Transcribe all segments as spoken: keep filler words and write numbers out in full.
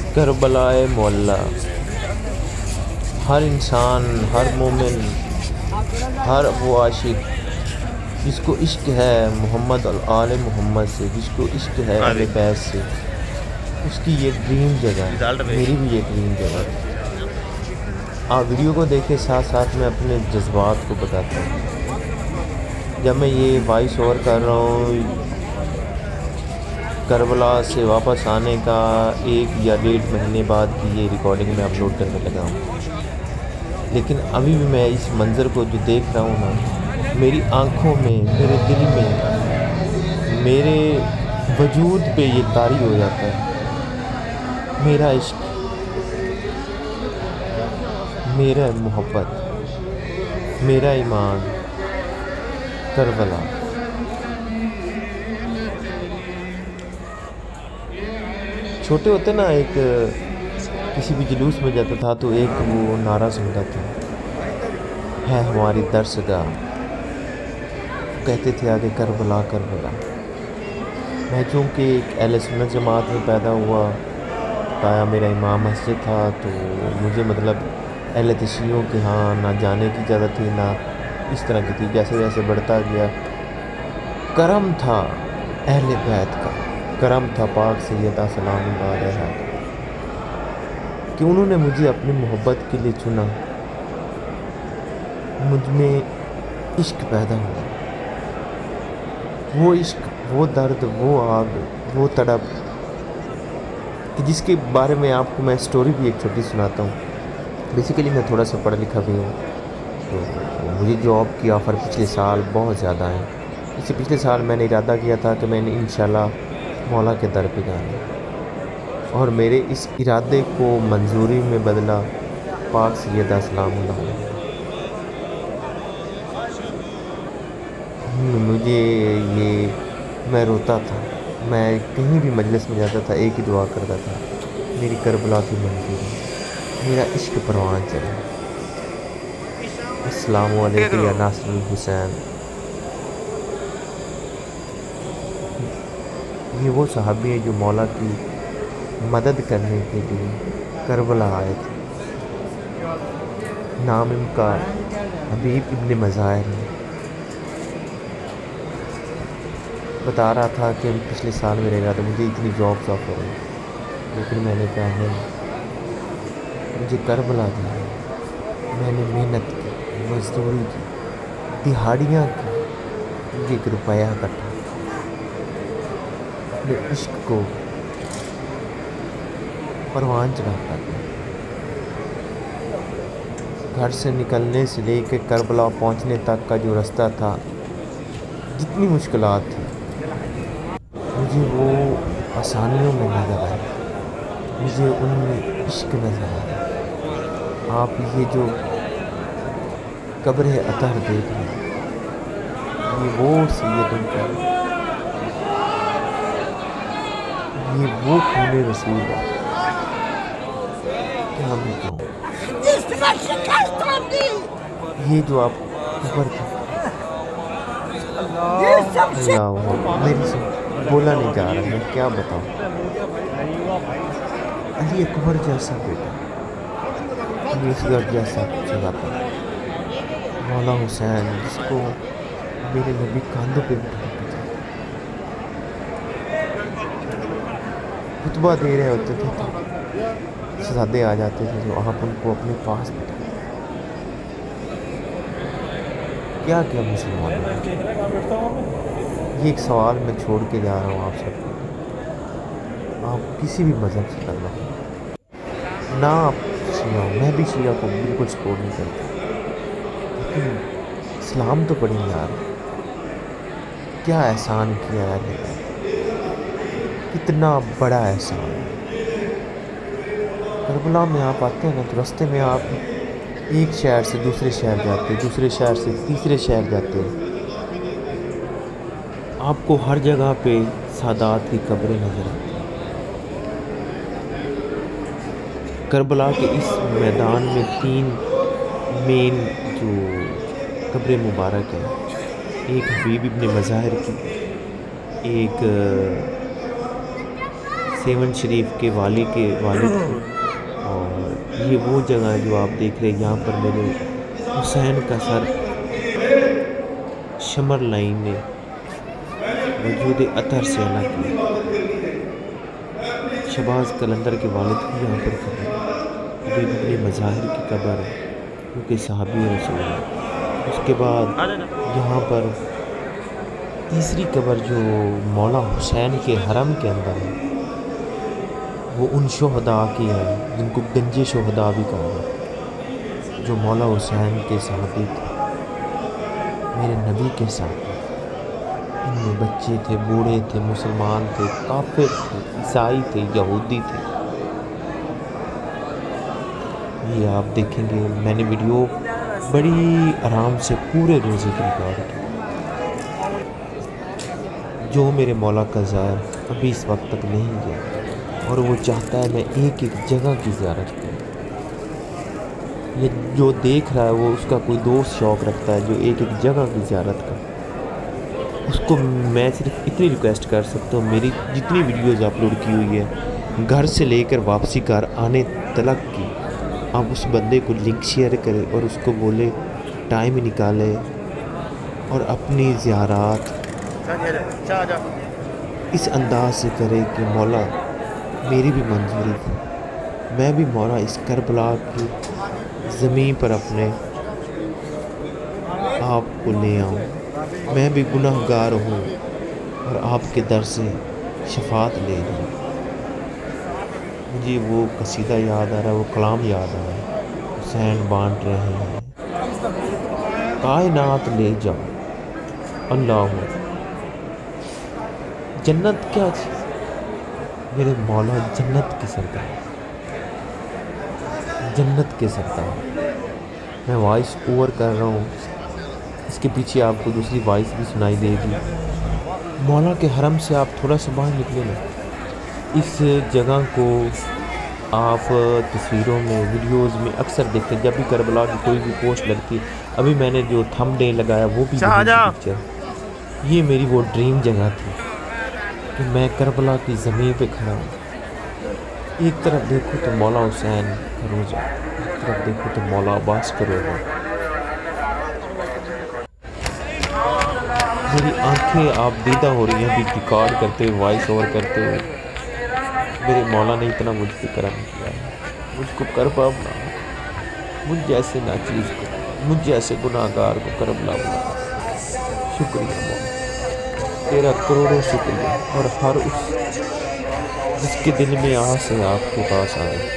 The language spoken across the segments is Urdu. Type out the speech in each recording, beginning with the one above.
کربلائے معلیٰ، ہر انسان، ہر مومن، ہر وہ عاشق جس کو عشق ہے محمد آل محمد سے، جس کو عشق ہے اہل بیت سے، اس کی یہ ڈریم جگہ ہے، میری بھی یہ ڈریم جگہ ہے۔ آپ ویڈیو کو دیکھیں، ساتھ ساتھ میں اپنے جذبات کو بتاتا ہوں۔ جب میں یہ وائس اوور کر رہا ہوں کربلا سے واپس آنے کا ایک یا ڈیڑھ مہینے بعد کی یہ ریکارڈنگ میں اپلوڈ کرنے لگا ہوں، لیکن ابھی بھی میں اس منظر کو جو دیکھ رہا ہوں نا، میری آنکھوں میں، میرے دل میں، میرے وجود پہ یہ طاری ہو جاتا ہے۔ میرا عشق، میرا محبت، میرا ایمان، کربلا۔ چھوٹے ہوتے نا، ایک کسی بھی جلوس میں جاتا تھا تو ایک وہ نعرہ سنتا تھا، ہے ہماری درسگاہ، کہتے تھے آگے کربلا کربلا۔ میں چونکہ ایک اہل سنت جماعت میں پیدا ہوا، تایا میرا امام مسجد تھا، تو مجھے مطلب اہل تشیعوں کے ہاں نہ جانے کی اجازت تھی، نہ اس طرح کی تھی۔ جیسے جیسے بڑھتا گیا، کرم تھا اہل بیت کا، کرم تھا پاک سیدہ سلام اللہ علیہا کا، کہ انہوں نے مجھے اپنی محبت کے لیے چنا، مجھ میں عشق پیدا ہوا، وہ عشق، وہ درد، وہ آگ، وہ تڑپ، کہ جس کے بارے میں آپ کو میں سٹوری بھی ایک چھوٹی سناتا ہوں۔ بیسیکلی میں تھوڑا سا پڑھا لکھا بھی ہوں، تو مجھے جاب کی آفر پچھلے سال بہت زیادہ ہیں۔ اس سے پچھلے سال میں نے ارادہ کیا تھا کہ میں نے انشاءاللہ مولا کے در پہ جانا، اور میرے اس ارادے کو منظوری میں بدلا پاک سیدہ سلام اللہ علیہ۔ مجھے یہ، میں روتا تھا، میں کہیں بھی مجلس میں جاتا تھا ایک ہی دعا کرتا تھا، میری کربلا کی منظوری، میرا عشق پروان چلے۔ السلام علیکم یا ناصر الحسین۔ یہ وہ صحابی ہیں جو مولا کی مدد کرنے کے لیے کربلا آئے تھے۔ نام ان کا حبیب ابن مظاہر ہے۔ بتا رہا تھا کہ پچھلے سال میرے ارادہ، مجھے اتنی جابس آفر ہوئی، لیکن میں نے کہا نہیں، مجھے کربلا دی، میں نے محنت کی، مزدوری کی، دہاڑیاں کی، مجھے ایک روپیہ اکٹھا، اپنے عشق کو پروان چڑھاتا گیا۔ گھر سے نکلنے سے لے کے کربلا پہنچنے تک کا جو رستہ تھا، جتنی مشکلات تھی، مجھے وہ آسانیوں میں نظر آئی، مجھے ان میں عشق نظر آیا۔ آپ یہ جو قبر اطہر دیکھ رہے ہیں، یہ وہ سیدوں کا، یہ وہ خون رسول ہے، کیا میں کہوں، یہ جو آپ قبر تھا، اللہ، میری سے بولا نہیں جا رہا، میں کیا بتاؤں۔ علی اکبر جیسا بیٹا، اصغر جیسا جگہ پر، مولا حسین جس کو میرے نبی کاندھوں پہ بٹھا کے تھے، خطبہ دے رہے ہوتے تھے تو شہزادے آ جاتے تھے تو آپ ان کو اپنے پاس بٹھا، کیا کیا مسلمانوں نے۔ یہ ایک سوال میں چھوڑ کے جا رہا ہوں آپ سب کو، آپ کسی بھی مذہب سے تعلق ہو، نہ آپ شیعہ ہو، میں بھی شیعہ کو بالکل سپورٹ نہیں کرتا، لیکن اسلام تو پڑھیں یار، کیا احسان کیا ہے، کتنا بڑا احسان ہے۔ کربلا میں آپ آتے ہیں نا تو رستے میں آپ ایک شہر سے دوسرے شہر جاتے، دوسرے شہر سے تیسرے شہر جاتے، آپ کو ہر جگہ پہ سادات کی قبریں نظر آتی۔ کربلا کے اس میدان میں تین مین جو قبر مبارک ہے، ایک حبیب ابن مظاہر کی، ایک سیون شریف کے والی کے والد تھے، اور یہ وہ جگہ ہے جو آپ دیکھ رہے ہیں۔ یہاں پر میرے حسین کا سر شمر لائن نے وجود اطہر سے الگ کیا۔ شہباز قلندر کے والد بھی یہاں پر قبر ہے، ابھی اپنے مظاہر کی قبر ہے کیونکہ صحابی رسول ہے۔ اس کے بعد یہاں پر تیسری قبر جو مولا حسین کے حرم کے اندر ہے، وہ ان شہداء کی ہے جن کو گنج شہداء بھی کہا ہے، جو مولا حسین کے صحابی تھے، میرے نبی کے ساتھ۔ ان میں بچے تھے، بوڑھے تھے، مسلمان تھے، کافر تھے، عیسائی تھے، یہودی تھے۔ یہ آپ دیکھیں گے، میں نے ویڈیو بڑی آرام سے پورے روزے کی ریکارڈ کی۔ جو میرے مولا کا زائر ابھی اس وقت تک نہیں گیا اور وہ چاہتا ہے میں ایک ایک جگہ کی زیارت کروں، یہ جو دیکھ رہا ہے وہ اس کا کوئی دوست شوق رکھتا ہے جو ایک ایک جگہ کی زیارت کرے، اس کو میں صرف اتنی ریکویسٹ کر سکتا ہوں، میری جتنی ویڈیوز اپلوڈ کی ہوئی ہے گھر سے لے کر واپسی گھر آنے تلک کی، آپ اس بندے کو لنک شیئر کرے اور اس کو بولے ٹائم نکالے اور اپنی زیارات اس انداز سے کرے کہ مولا میری بھی منظوری تھی، میں بھی مولا اس کربلا کی زمین پر اپنے آپ کو لے آؤں، میں بھی گناہ گار ہوں اور آپ کے در سے شفاعت لے لوں۔ مجھے وہ قصیدہ یاد آ رہا ہے، وہ کلام یاد آ رہا ہے، حسین بانٹ رہے ہیں کائنات لے جاؤ اللہ، جنت کیا چیز، میرے مولا جنت کے سردار، جنت کے سردار۔ میں وائس اوور کر رہا ہوں، اس کے پیچھے آپ کو دوسری وائس بھی سنائی دے گی۔ مولا کے حرم سے آپ تھوڑا سا باہر نکلے نا، اس جگہ کو آپ تصویروں میں ویڈیوز میں اکثر دیکھتے ہیں، جب بھی کربلا کی کوئی بھی پوسٹ لگتی ہے، ابھی میں نے جو تھم ڈے لگایا وہ بھی پکچر، یہ میری وہ ڈریم جگہ تھی کہ میں کربلا کی زمین پہ کھڑا ہوں، ایک طرف دیکھو تو مولا حسین کا روضہ، ایک طرف دیکھو تو مولا عباس کا روضہ۔ میری آنکھیں آپ دیدہ ہو رہی ہیں ابھی ریکارڈ کرتے ہوئے، وائس اوور کرتے ہوئے۔ میرے مولا نے اتنا مجھ پہ کرم کیا ہے، مجھ کو کربلا بنا، مجھ جیسے ناچیز کو، مجھ جیسے گناہ گار کو کربلا بنا۔ شکریہ مولا، تیرا کروڑوں شکریہ، اور ہر اس جس کے دل میں آس ہے آپ کے پاس آئے۔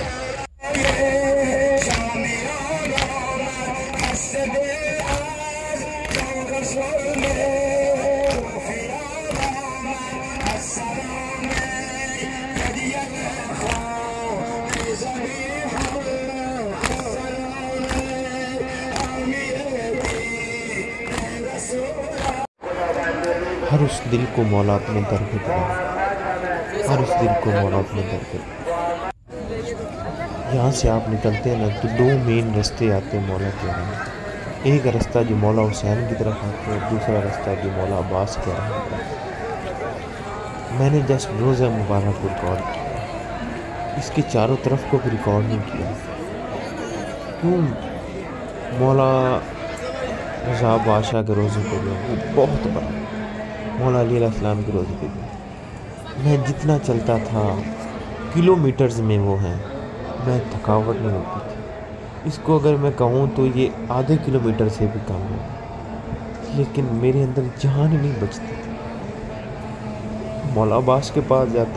ہر اس دل کو مولا اپنے در پہ کرے، ہر اس دل کو مولا اپنے در پہ کرے۔ یہاں سے آپ نکلتے ہیں نا تو دو مین رستے آتے ہیں مولا کے رہے، ایک رستہ جو مولا حسین کی طرف آتا ہے، دوسرا رستہ جو مولا عباس کے رہے آتا ہے۔ میں نے جسٹ روزہ مبارک کو ریکارڈ کیا، اس کے چاروں طرف کو بھی ریکارڈ نہیں کیا۔ کیوں؟ مولا رضا بادشاہ کے روزے پہ گیا، وہ بہت بڑا، مولا علی علیہ السلام کے روزے پہ گیا۔ میں جتنا چلتا تھا کلو میٹرز میں وہ ہیں، میں تھکاوٹ نہیں ہوتی تھی، اس کو اگر میں کہوں تو یہ آدھے کلو میٹر سے بھی کم ہے، لیکن میرے اندر جان ہی نہیں بچتی تھی۔ مولا عباس کے پاس جاتا،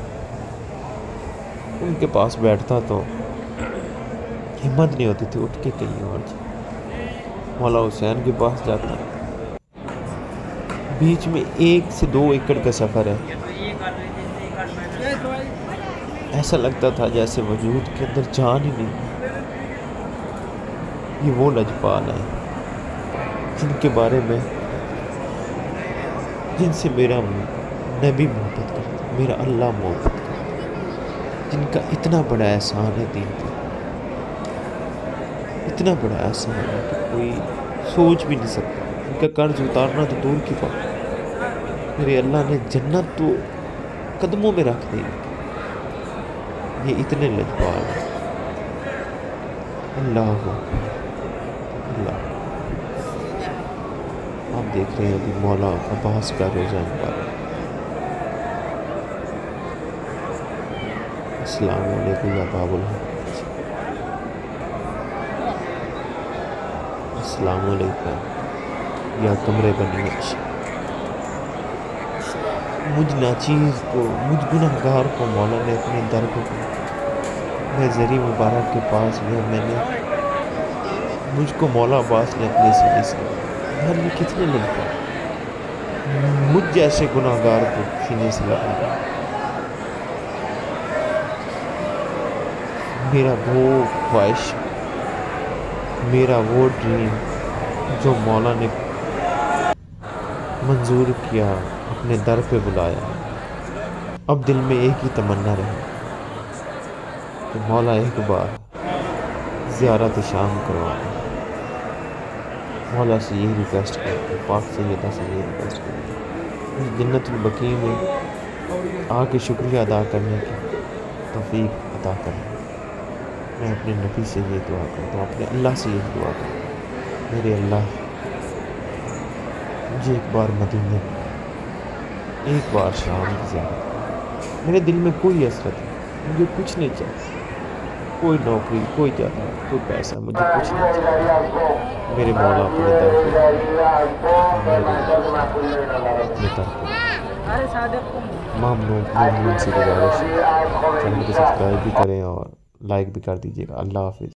ان کے پاس بیٹھتا تو ہمت نہیں ہوتی تھی اٹھ کے کہیں اور جائے۔ مولا حسین کے پاس جاتا، بیچ میں ایک سے دو ایکڑ کا سفر ہے، ایسا لگتا تھا جیسے وجود کے اندر جان ہی نہیں۔ یہ وہ لجپال ہیں جن کے بارے میں، جن سے میرا نبی محبت کرتا، میرا اللہ محبت کرتا، جن کا اتنا بڑا احسان ہے دین پر، اتنا بڑا احسان ہے کہ کوئی سوچ بھی نہیں سکتا۔ ان کا قرض اتارنا تو دور کی بات، میرے اللہ نے جنت تو قدموں میں رکھ دیں، یہ اتنے لجپال ہیں۔ اللہ ہو اللہ، آپ دیکھ رہے ہیں ابھی مولا عباس کا روزہ مبارک۔ السلام علیکم یا باب الحج، السلام علیکم یا کمرے بنی اچھی۔ مجھ ناچیز کو، مجھ گناہ گار کو مولا نے اپنے در کو میں زری مبارک کے پاس لیا، میں نے مجھ کو مولا عباس نے اپنے سینے سے گھر میں کتنے لگتا، مجھ جیسے گناہ گار کو سینے سے لگا۔ میرا وہ خواہش، میرا وہ ڈریم جو مولا نے منظور کیا، اپنے در پہ بلایا، اب دل میں ایک ہی تمنا رہی کہ مولا ایک بار زیارت شام کروا دیں۔ مولا سے یہی ریکویسٹ کرتے، پاک سیدہ سے یہی ریکویسٹ کرتے، جنت البقیع میں آ کے شکریہ ادا کرنے کی توفیق عطا کریں۔ میں اپنے نبی سے یہ دعا کرتا ہوں، اپنے اللہ سے یہ دعا کرتا ہوں، میرے اللہ مجھے ایک بار مدینے میں، ایک بار شام کی زیارت۔ میرے دل میں کوئی حسرت نہیں، مجھے کچھ نہیں چاہیے، کوئی نوکری، کوئی جائیداد، کوئی پیسہ، مجھے کچھ نہیں چاہیے۔ میرے مولا اپنے در پہ، اپنے در پہ ممنون ممنون سے گزارش ہے، چینل کو سبسکرائب بھی کریں اور لائک بھی کر دیجیے گا۔ اللہ حافظ۔